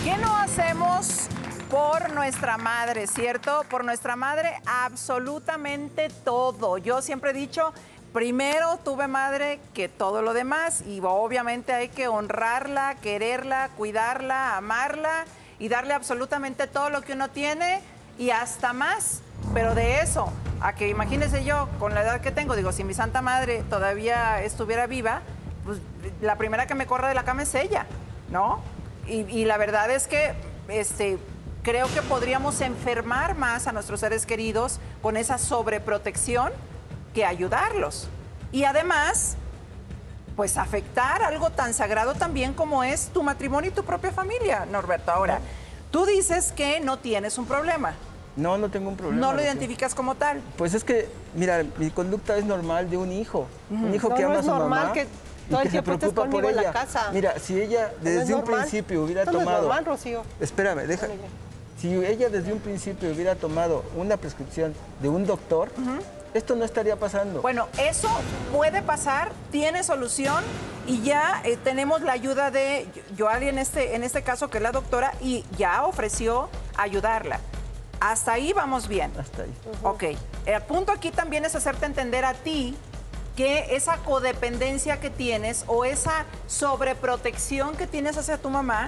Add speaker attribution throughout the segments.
Speaker 1: ¿Qué no hacemos por nuestra madre, cierto? Por nuestra madre, absolutamente todo. Yo siempre he dicho, primero tuve madre que todo lo demás y obviamente hay que honrarla, quererla, cuidarla, amarla y darle absolutamente todo lo que uno tiene y hasta más. Pero de eso, a que imagínese yo, con la edad que tengo, digo, si mi santa madre todavía estuviera viva, pues la primera que me corre de la cama es ella, ¿no? Y la verdad es que creo que podríamos enfermar más a nuestros seres queridos con esa sobreprotección que ayudarlos. Y además, pues afectar algo tan sagrado también como es tu matrimonio y tu propia familia, Norberto. Ahora, tú dices que no tienes un problema.
Speaker 2: No, no tengo un problema.
Speaker 1: ¿No lo identificas como tal?
Speaker 2: Pues es que, mira, mi conducta es normal de un hijo. Un hijo
Speaker 3: No,
Speaker 2: que
Speaker 3: no
Speaker 2: ama a
Speaker 3: es
Speaker 2: su
Speaker 3: normal
Speaker 2: mamá.
Speaker 3: que todo el tiempo estés conmigo en la casa.
Speaker 2: Mira, si ella desde un principio hubiera tomado...
Speaker 3: No es normal, Rocío.
Speaker 2: Espérame, deja... Si ella desde un principio hubiera tomado una prescripción de un doctor, esto no estaría pasando.
Speaker 1: Bueno, eso puede pasar, tiene solución y ya tenemos la ayuda de Yoali en este caso, que es la doctora, y ya ofreció ayudarla. Hasta ahí vamos bien.
Speaker 2: Hasta ahí.
Speaker 1: Ok. El punto aquí también es hacerte entender a ti que esa codependencia que tienes o esa sobreprotección que tienes hacia tu mamá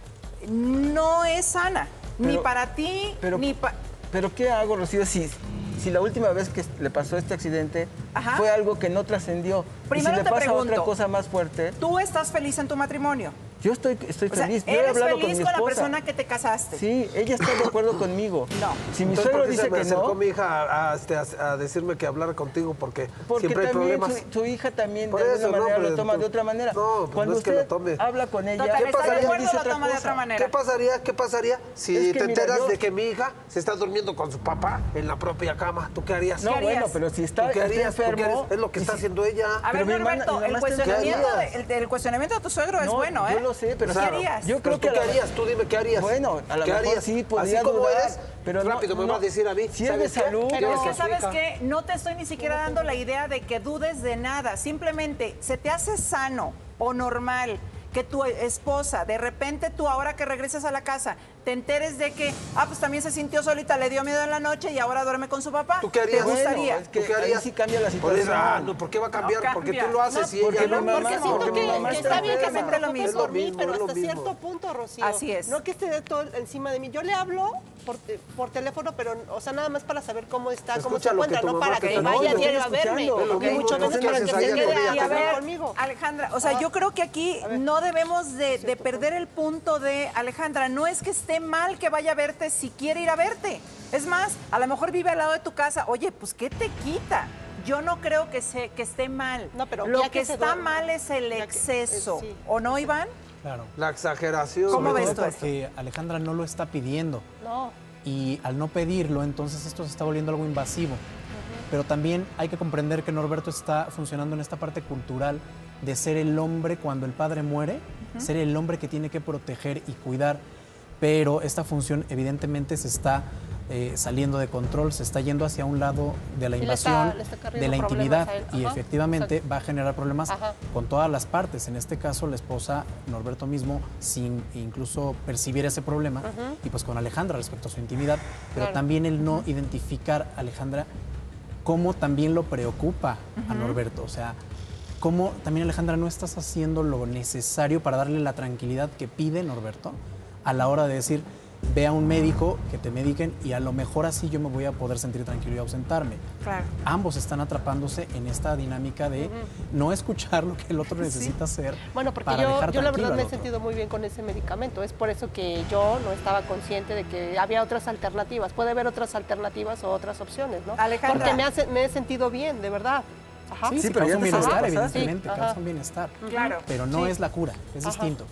Speaker 1: no es sana. Ni para ti, ni para...
Speaker 2: Pero ¿qué hago, Rocío, si la última vez que le pasó este accidente fue algo que no trascendió?
Speaker 1: Primero
Speaker 2: y si le
Speaker 1: te
Speaker 2: pasa
Speaker 1: pregunto,
Speaker 2: otra cosa más fuerte...
Speaker 1: ¿Tú estás feliz en tu matrimonio?
Speaker 2: Yo estoy feliz. Yo he
Speaker 1: ¿eres
Speaker 2: hablado
Speaker 1: feliz
Speaker 2: con mi
Speaker 1: con la
Speaker 2: esposa.
Speaker 1: persona que te casaste?
Speaker 2: Sí, ella está de acuerdo conmigo.
Speaker 1: No.
Speaker 2: Si mi
Speaker 4: Entonces,
Speaker 2: suegro
Speaker 4: ¿por qué
Speaker 2: dice
Speaker 4: se me
Speaker 2: que
Speaker 4: acercó
Speaker 2: no...
Speaker 4: mi hija a decirme que hablara contigo? Porque siempre hay
Speaker 2: también
Speaker 4: problemas.
Speaker 2: tu hija también
Speaker 4: Por
Speaker 2: de alguna
Speaker 4: eso,
Speaker 2: manera
Speaker 4: pero
Speaker 2: lo toma de otra manera.
Speaker 4: No, pues
Speaker 2: Cuando
Speaker 4: no es que
Speaker 2: usted
Speaker 4: lo tome.
Speaker 2: habla con ella,
Speaker 1: Total,
Speaker 4: ¿qué pasaría?
Speaker 1: ¿estás de acuerdo o
Speaker 2: Dice
Speaker 1: lo
Speaker 2: otra
Speaker 1: toma de
Speaker 2: cosa.
Speaker 1: otra manera?
Speaker 4: ¿Qué pasaría si
Speaker 2: Es que,
Speaker 4: te
Speaker 2: mira,
Speaker 4: enteras
Speaker 2: yo-
Speaker 4: de que mi hija se está durmiendo con su papá en la propia cama? ¿Tú qué harías?
Speaker 2: No,
Speaker 1: ¿Qué harías?
Speaker 2: bueno, pero si
Speaker 4: ¿Tú
Speaker 2: está
Speaker 4: qué harías?
Speaker 2: está enfermo...
Speaker 4: Es lo que está haciendo ella.
Speaker 1: A ver,
Speaker 2: Pero mi hermana-
Speaker 1: Norberto,
Speaker 2: mi mamá
Speaker 1: el
Speaker 2: está
Speaker 1: cuestionamiento,
Speaker 4: ¿Qué
Speaker 1: el cuestionamiento de tu suegro es
Speaker 2: No,
Speaker 1: bueno, ¿eh?
Speaker 2: yo lo sé, pero
Speaker 1: ¿Qué
Speaker 2: claro,
Speaker 1: harías?
Speaker 2: yo creo
Speaker 4: ¿Tú
Speaker 2: que
Speaker 4: qué harías? Tú dime qué harías.
Speaker 2: Bueno, a lo
Speaker 4: ¿Qué
Speaker 2: mejor
Speaker 4: harías?
Speaker 2: sí podría
Speaker 4: Así como
Speaker 2: dudar,
Speaker 4: eres,
Speaker 2: pero
Speaker 4: rápido me vas a decir a mí.
Speaker 2: Si es de
Speaker 4: ¿sabes qué?
Speaker 2: salud...
Speaker 1: Pero es
Speaker 4: Quiero
Speaker 1: que,
Speaker 4: a su
Speaker 1: ¿sabes
Speaker 4: hija.
Speaker 1: qué? No te estoy ni siquiera dando la idea de que dudes de nada. Simplemente, ¿se te hace sano o normal que tu esposa, de repente tú, ahora que regreses a la casa, te enteres de que, pues también se sintió solita, le dio miedo en la noche y ahora duerme con su papá?
Speaker 4: ¿Tú qué harías?
Speaker 1: ¿Te gustaría?
Speaker 2: Bueno, es que
Speaker 4: ¿Tú qué harías?
Speaker 2: ahí sí cambia la
Speaker 4: Por eso,
Speaker 2: situación.
Speaker 4: no, ¿por qué va a cambiar?
Speaker 1: No
Speaker 4: Porque
Speaker 1: cambia.
Speaker 4: tú lo haces
Speaker 1: No,
Speaker 4: y
Speaker 2: porque
Speaker 4: ella
Speaker 2: mi
Speaker 4: no.
Speaker 2: mamá-
Speaker 3: Porque siento
Speaker 2: porque mi mamá
Speaker 3: que
Speaker 2: está
Speaker 3: está bien que se
Speaker 1: enferma.
Speaker 3: preocupe
Speaker 1: Es
Speaker 3: por
Speaker 4: lo
Speaker 3: mí,
Speaker 4: mismo,
Speaker 3: pero
Speaker 4: es lo
Speaker 3: hasta
Speaker 4: mismo.
Speaker 3: cierto punto, Rocío.
Speaker 1: Así es.
Speaker 3: No que esté de todo encima de mí. Yo le hablo por teléfono, pero, o sea, nada más para saber cómo está, cómo se
Speaker 4: Escucha lo que
Speaker 3: encuentra,
Speaker 4: tu
Speaker 3: no
Speaker 4: mamá
Speaker 3: para
Speaker 4: te
Speaker 3: que
Speaker 4: está
Speaker 3: vaya
Speaker 4: diciendo.
Speaker 3: diario a verme.
Speaker 2: Es lo
Speaker 3: Y
Speaker 4: mismo,
Speaker 3: mucho menos
Speaker 4: entonces,
Speaker 3: para
Speaker 4: ¿qué
Speaker 3: que se
Speaker 4: haces ahí
Speaker 3: quede
Speaker 4: con ella?
Speaker 1: Y a ver,
Speaker 3: conmigo.
Speaker 1: Alejandra, o sea, yo creo que aquí no debemos de perder el punto de, Alejandra, no es que esté mal que vaya a verte si quiere ir a verte. Es más, a lo mejor vive al lado de tu casa. Oye, pues, ¿qué te quita? Yo no creo que esté mal.
Speaker 3: No, pero
Speaker 1: lo
Speaker 3: ya
Speaker 1: que
Speaker 3: que se
Speaker 1: está
Speaker 3: duerme.
Speaker 1: mal es el
Speaker 3: Ya que-
Speaker 1: exceso.
Speaker 3: sí.
Speaker 1: ¿O no, Iván?
Speaker 5: Claro.
Speaker 4: La exageración.
Speaker 1: ¿Cómo
Speaker 5: Sobre
Speaker 1: ves
Speaker 5: todo
Speaker 1: tú
Speaker 5: porque Alejandra no lo está pidiendo.
Speaker 3: No.
Speaker 5: Y al no pedirlo, entonces esto se está volviendo algo invasivo. Pero también hay que comprender que Norberto está funcionando en esta parte cultural de ser el hombre cuando el padre muere, ser el hombre que tiene que proteger y cuidar. Pero esta función evidentemente se está saliendo de control, se está yendo hacia un lado de la
Speaker 3: Sí,
Speaker 5: invasión,
Speaker 3: le está cargando
Speaker 5: de la
Speaker 3: problemas
Speaker 5: intimidad
Speaker 3: a él.
Speaker 5: y
Speaker 3: Ajá,
Speaker 5: efectivamente
Speaker 3: exacto.
Speaker 5: va a generar problemas
Speaker 3: Ajá.
Speaker 5: con todas las partes. En este caso, la esposa, Norberto mismo, sin incluso percibir ese problema, y pues con Alejandra respecto a su intimidad, pero
Speaker 3: Claro.
Speaker 5: también el no identificar a Alejandra cómo también lo preocupa a Norberto. O sea, cómo también, Alejandra, no estás haciendo lo necesario para darle la tranquilidad que pide Norberto a la hora de decir, ve a un médico, que te mediquen y a lo mejor así yo me voy a poder sentir tranquilo y ausentarme.
Speaker 1: Claro.
Speaker 5: Ambos están atrapándose en esta dinámica de no escuchar lo que el otro necesita hacer.
Speaker 3: Bueno, porque
Speaker 5: para
Speaker 3: yo
Speaker 5: dejar
Speaker 3: la
Speaker 5: tranquilo
Speaker 3: verdad
Speaker 5: al
Speaker 3: me he
Speaker 5: otro.
Speaker 3: sentido muy bien con ese medicamento. Es por eso que yo no estaba consciente de que había otras alternativas. Puede haber otras alternativas o otras opciones, ¿no?
Speaker 1: Alejandra.
Speaker 3: Porque me he sentido bien, de verdad. Ajá.
Speaker 5: Sí,
Speaker 2: pero
Speaker 5: causa
Speaker 2: ya
Speaker 5: un
Speaker 2: te
Speaker 5: bienestar,
Speaker 2: sabes pasar.
Speaker 5: evidentemente,
Speaker 3: Sí,
Speaker 5: causa
Speaker 3: ajá.
Speaker 5: un bienestar.
Speaker 1: Claro.
Speaker 5: Pero no
Speaker 3: Sí.
Speaker 5: es la cura, es
Speaker 3: Ajá.
Speaker 5: distinto.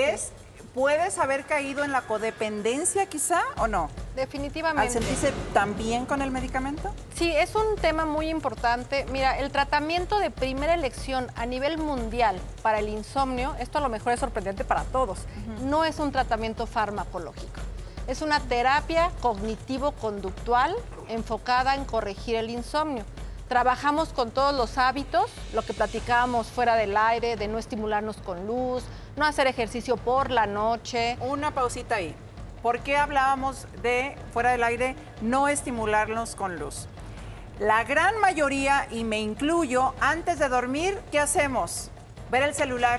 Speaker 1: ¿Puedes haber caído en la codependencia quizá o no? Al
Speaker 6: Definitivamente.
Speaker 1: sentirse tan bien con el medicamento.
Speaker 6: Sí, es un tema muy importante. Mira, el tratamiento de primera elección a nivel mundial para el insomnio, esto a lo mejor es sorprendente para todos, no es un tratamiento farmacológico. Es una terapia cognitivo-conductual enfocada en corregir el insomnio. Trabajamos con todos los hábitos, lo que platicábamos fuera del aire, de no estimularnos con luz, no hacer ejercicio por la noche.
Speaker 1: Una pausita ahí. ¿Por qué hablábamos de, fuera del aire, no estimularnos con luz? La gran mayoría, y me incluyo, antes de dormir, ¿qué hacemos? Ver el celular.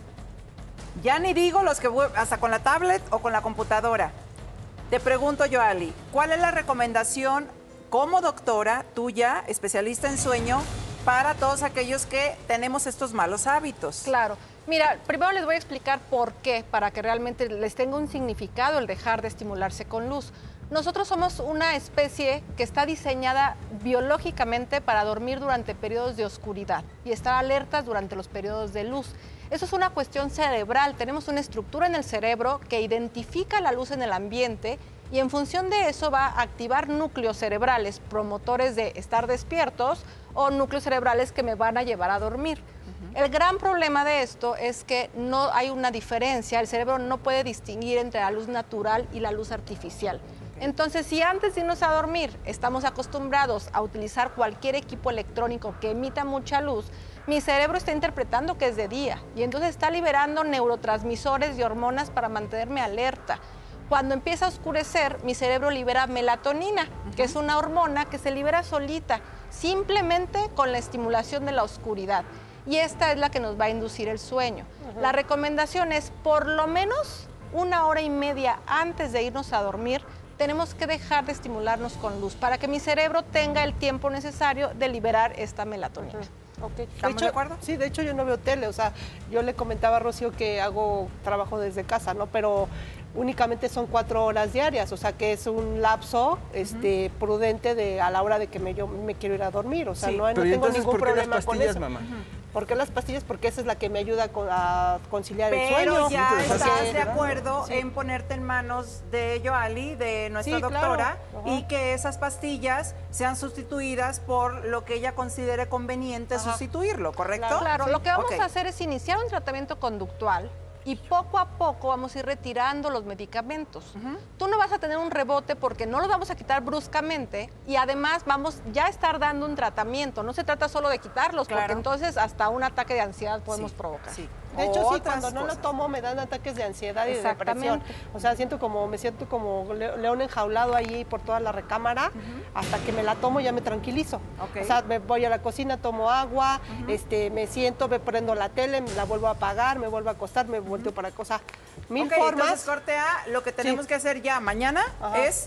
Speaker 1: Ya ni digo los que hasta con la tablet o con la computadora. Te pregunto yo, Ali, ¿cuál es la recomendación como doctora tuya, especialista en sueño, para todos aquellos que tenemos estos malos hábitos?
Speaker 6: Claro. Mira, primero les voy a explicar por qué, para que realmente les tenga un significado el dejar de estimularse con luz. Nosotros somos una especie que está diseñada biológicamente para dormir durante periodos de oscuridad y estar alertas durante los periodos de luz. Eso es una cuestión cerebral. Tenemos una estructura en el cerebro que identifica la luz en el ambiente y en función de eso va a activar núcleos cerebrales promotores de estar despiertos o núcleos cerebrales que me van a llevar a dormir. El gran problema de esto es que no hay una diferencia, el cerebro no puede distinguir entre la luz natural y la luz artificial. Entonces, si antes de irnos a dormir estamos acostumbrados a utilizar cualquier equipo electrónico que emita mucha luz, mi cerebro está interpretando que es de día y entonces está liberando neurotransmisores y hormonas para mantenerme alerta. Cuando empieza a oscurecer, mi cerebro libera melatonina, que es una hormona que se libera solita, simplemente con la estimulación de la oscuridad. Y esta es la que nos va a inducir el sueño. La recomendación es, por lo menos 1 hora y media antes de irnos a dormir, tenemos que dejar de estimularnos con luz para que mi cerebro tenga el tiempo necesario de liberar esta melatonina.
Speaker 3: Okay.
Speaker 1: ¿Estamos de acuerdo?
Speaker 3: Sí, de hecho yo no veo tele, o sea, yo le comentaba a Rocío que hago trabajo desde casa, ¿no? Pero únicamente son 4 horas diarias, o sea que es un lapso prudente de a la hora de que yo me quiero ir a dormir, o sea,
Speaker 1: Sí.
Speaker 3: no
Speaker 2: Pero
Speaker 3: tengo
Speaker 2: entonces,
Speaker 3: ningún
Speaker 2: ¿por qué las
Speaker 3: problema con
Speaker 2: pastillas,
Speaker 3: eso.
Speaker 2: mamá?
Speaker 3: ¿Por qué las pastillas? Porque esa es la que me ayuda a conciliar el
Speaker 1: Pero
Speaker 3: sueño.
Speaker 1: ya
Speaker 2: Porque-
Speaker 1: estás de acuerdo
Speaker 3: Sí.
Speaker 1: en ponerte en manos de Yoali, de nuestra
Speaker 3: Sí, claro.
Speaker 1: doctora,
Speaker 3: Ajá.
Speaker 1: y que esas pastillas sean sustituidas por lo que ella considere conveniente
Speaker 3: Ajá.
Speaker 1: sustituirlo, ¿correcto?
Speaker 6: Claro, lo que vamos
Speaker 1: Ok.
Speaker 6: a hacer es iniciar un tratamiento conductual y poco a poco vamos a ir retirando los medicamentos. Tú no vas a tener un rebote porque no los vamos a quitar bruscamente y además vamos ya a estar dando un tratamiento. No se trata solo de quitarlos,
Speaker 1: Claro.
Speaker 6: porque entonces hasta un ataque de ansiedad podemos
Speaker 1: Sí,
Speaker 6: provocar.
Speaker 1: sí.
Speaker 3: De hecho, sí,
Speaker 1: Otras
Speaker 3: cuando no
Speaker 1: cosas.
Speaker 3: lo tomo me dan ataques de ansiedad y de depresión.
Speaker 6: Exactamente.
Speaker 3: O sea, me siento como león enjaulado ahí por toda la recámara. Hasta que me la tomo ya me tranquilizo.
Speaker 1: Ok.
Speaker 3: O sea, me voy a la cocina, tomo agua, me siento, me prendo la tele, me la vuelvo a apagar, me vuelvo a acostar, me volteo para cosas. Mil
Speaker 1: Ok,
Speaker 3: formas.
Speaker 1: entonces, corte A, lo que tenemos que hacer ya mañana
Speaker 3: Ajá.
Speaker 1: es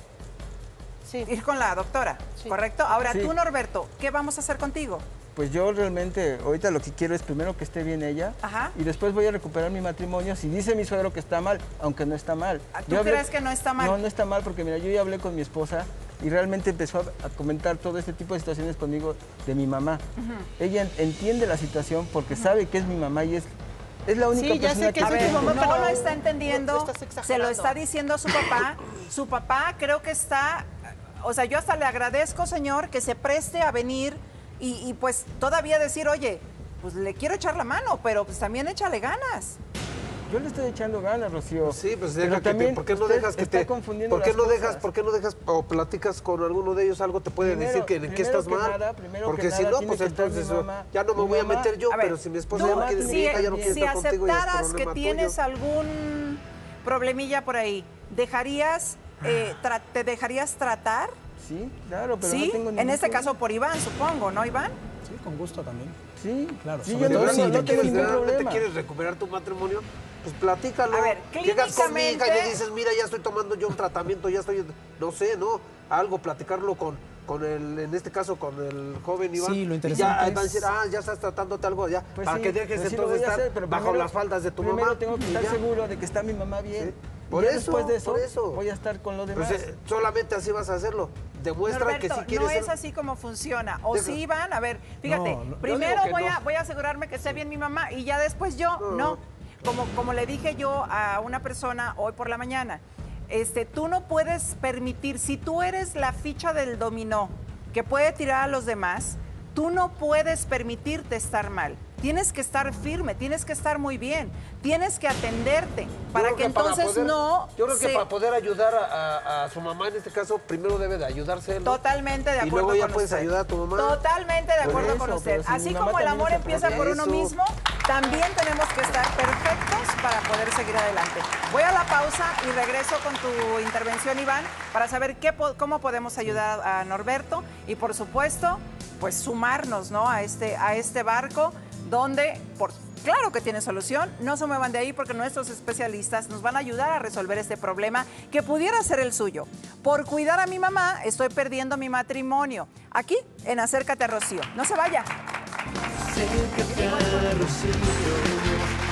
Speaker 3: Sí.
Speaker 1: ir con la doctora,
Speaker 3: Sí.
Speaker 1: ¿correcto? Ahora,
Speaker 2: Sí.
Speaker 1: tú, Norberto, ¿qué vamos a hacer contigo?
Speaker 2: Pues yo realmente, ahorita lo que quiero es primero que esté bien ella
Speaker 1: Ajá.
Speaker 2: y después voy a recuperar mi matrimonio. Si dice mi suegro que está mal, aunque no está mal.
Speaker 1: ¿Tú
Speaker 2: Yo
Speaker 1: crees que no está mal?
Speaker 2: No, no está mal porque mira, yo ya hablé con mi esposa y realmente empezó a comentar todo este tipo de situaciones conmigo de mi mamá. Ella entiende la situación porque sabe que es mi mamá y es la única
Speaker 3: Sí, ya
Speaker 2: persona
Speaker 3: sé que es
Speaker 1: A
Speaker 3: tu
Speaker 1: ver,
Speaker 3: mamá,
Speaker 1: no
Speaker 3: pero
Speaker 1: lo está entendiendo,
Speaker 3: lo estás
Speaker 1: se lo
Speaker 3: exagerando.
Speaker 1: está diciendo su papá. Su papá creo que está, o sea, yo hasta le agradezco, señor, que se preste a venir y pues todavía decir, oye, pues le quiero echar la mano, pero pues también échale ganas.
Speaker 2: Yo le estoy echando ganas, Rocío.
Speaker 4: Sí, pues
Speaker 2: Pero
Speaker 4: deja que
Speaker 2: también
Speaker 4: ¿por qué no
Speaker 2: usted
Speaker 4: dejas que
Speaker 2: está
Speaker 4: te
Speaker 2: confundiendo
Speaker 4: ¿por qué
Speaker 2: las
Speaker 4: no
Speaker 2: cosas.
Speaker 4: dejas, por qué no dejas o platicas con alguno de ellos algo te puede
Speaker 2: Primero-
Speaker 4: decir que en qué
Speaker 2: primero
Speaker 4: estás
Speaker 2: que
Speaker 4: mal?
Speaker 2: nada, primero
Speaker 4: Porque
Speaker 2: que
Speaker 4: si
Speaker 2: nada
Speaker 4: no,
Speaker 2: tiene
Speaker 4: pues
Speaker 2: que estar
Speaker 4: entonces
Speaker 2: mi mamá.
Speaker 4: ya no me
Speaker 2: Mi
Speaker 4: voy a
Speaker 2: mamá-
Speaker 4: meter yo,
Speaker 1: A ver,
Speaker 4: pero si mi esposa
Speaker 1: tú,
Speaker 4: ya no quiere
Speaker 1: si,
Speaker 4: decir, ya no quiere
Speaker 1: si
Speaker 4: estar contigo, ya es
Speaker 1: aceptaras que
Speaker 4: problema
Speaker 1: tienes
Speaker 4: tuyo.
Speaker 1: algún problemilla por ahí, ¿dejarías, te dejarías tratar?
Speaker 2: Sí, claro, pero
Speaker 1: ¿Sí?
Speaker 2: no tengo
Speaker 1: En
Speaker 2: ningún
Speaker 1: este
Speaker 2: problema.
Speaker 1: caso por Iván, supongo, ¿no, Iván?
Speaker 5: Sí, con gusto también.
Speaker 2: Sí,
Speaker 5: Claro,
Speaker 2: sí,
Speaker 5: sobre
Speaker 2: yo no,
Speaker 5: todo
Speaker 2: no,
Speaker 5: si
Speaker 2: no
Speaker 5: te
Speaker 2: tengo
Speaker 4: quieres,
Speaker 2: ningún
Speaker 4: realmente
Speaker 2: problema.
Speaker 4: quieres recuperar tu matrimonio, pues platícalo.
Speaker 1: A ver,
Speaker 4: Llegas con mi hija y le
Speaker 1: clínicamente-
Speaker 4: dices, mira, ya estoy tomando yo un tratamiento, ya estoy, no sé, ¿no? Algo, platicarlo con el, en este caso, con el joven Iván.
Speaker 5: Sí, lo
Speaker 4: Y
Speaker 5: interesante
Speaker 4: ya van a decir,
Speaker 5: es-
Speaker 4: ya estás tratándote algo ya,
Speaker 2: Pues
Speaker 4: para
Speaker 2: sí,
Speaker 4: que dejes
Speaker 2: pues sí lo
Speaker 4: entonces
Speaker 2: voy a
Speaker 4: estar
Speaker 2: hacer, pero
Speaker 4: bajo
Speaker 2: primero-
Speaker 4: las faldas de tu
Speaker 2: primero
Speaker 4: mamá.
Speaker 2: tengo que
Speaker 4: y
Speaker 2: estar
Speaker 4: ya.
Speaker 2: seguro de que está mi mamá bien.
Speaker 4: Sí.
Speaker 2: Y
Speaker 4: Por
Speaker 2: ya
Speaker 4: eso,
Speaker 2: después de eso,
Speaker 4: por eso.
Speaker 2: voy a estar con lo demás.
Speaker 4: Pues solamente así vas a hacerlo. Demuestra que
Speaker 1: Norberto,
Speaker 4: si quieres
Speaker 1: no es
Speaker 4: ser-
Speaker 1: así como funciona. O
Speaker 4: Deja-
Speaker 1: sí, Iván, a ver, fíjate,
Speaker 5: No, no.
Speaker 1: primero
Speaker 4: Yo digo que
Speaker 1: voy a asegurarme que esté bien mi mamá y ya después yo, no. Como le dije yo a una persona hoy por la mañana, tú no puedes permitir, si tú eres la ficha del dominó que puede tirar a los demás, tú no puedes permitirte estar mal. tienes que estar firme, tienes que estar muy bien, tienes que atenderte para que entonces
Speaker 4: Yo creo que para poder ayudar a su mamá en este caso, primero debe de ayudarse él, ¿no?
Speaker 1: Totalmente de acuerdo
Speaker 4: y luego ya
Speaker 1: con
Speaker 4: puedes
Speaker 1: usted.
Speaker 4: ayudar a tu mamá.
Speaker 1: Totalmente de acuerdo
Speaker 2: eso,
Speaker 1: con usted.
Speaker 2: pero si
Speaker 1: Así
Speaker 2: mi mamá
Speaker 1: como el
Speaker 2: también
Speaker 1: amor
Speaker 2: se
Speaker 1: empieza por uno
Speaker 4: Eso.
Speaker 1: mismo, también tenemos que estar perfectos para poder seguir adelante. Voy a la pausa y regreso con tu intervención, Iván, para saber cómo podemos ayudar a Norberto y, por supuesto, pues sumarnos, ¿no?, a este barco donde, claro que tiene solución. No se muevan de ahí porque nuestros especialistas nos van a ayudar a resolver este problema que pudiera ser el suyo. Por cuidar a mi mamá, estoy perdiendo mi matrimonio. Aquí, en Acércate a Rocío. No se vaya.
Speaker 7: Acércate a Rocío.